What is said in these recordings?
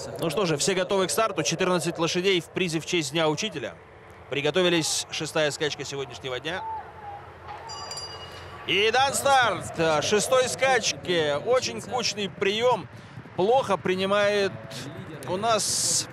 Ну что же, все готовы к старту. 14 лошадей в призе в честь Дня Учителя. Приготовились. 6-я скачка сегодняшнего дня. И дан старт 6-й скачки. Очень кучный прием. Плохо принимает у нас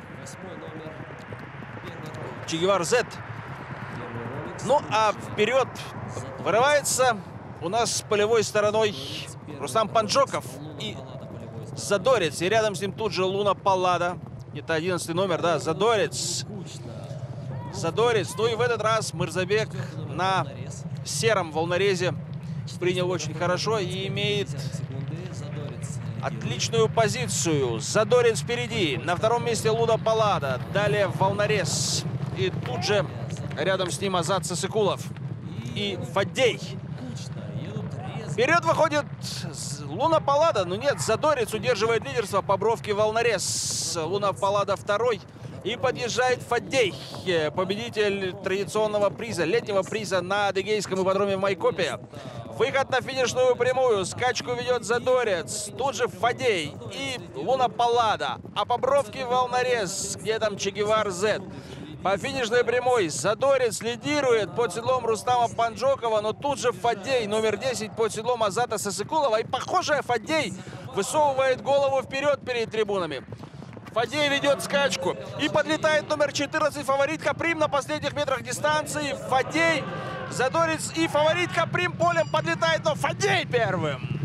Че Гевара Z. Ну а вперед вырывается у нас с полевой стороной Рустам Панджоков и Задорец. И рядом с ним тут же Луна Паллада. Это 11-й номер, да, Задорец. Задорец. Ну и в этот раз Мырзабек на сером волнорезе принял очень хорошо и имеет отличную позицию. Задорец впереди. На втором месте Луна Паллада. Далее волнорез. И тут же рядом с ним Азат Сысыкулов и Фаддей. Вперед выходит Луна Паллада. Но нет, Задорец удерживает лидерство по бровке волнорез. Луна Паллада второй. И подъезжает Фаддей, победитель традиционного приза, летнего приза на адыгейском ипподроме в Майкопе. Выход на финишную прямую. Скачку ведет Задорец. Тут же Фаддей и Луна Паллада. А по бровке волнорез, где там Че Гевара Z. По финишной прямой Задорец лидирует под седлом Рустама Панджокова, но тут же Фаддей, номер 10, под седлом Азата Сысыкулова. И похоже, Фаддей высовывает голову вперед перед трибунами. Фаддей ведет скачку и подлетает номер 14, фаворит Каприм на последних метрах дистанции. Фаддей, Задорец и фаворит Каприм полем подлетает, но Фаддей первым.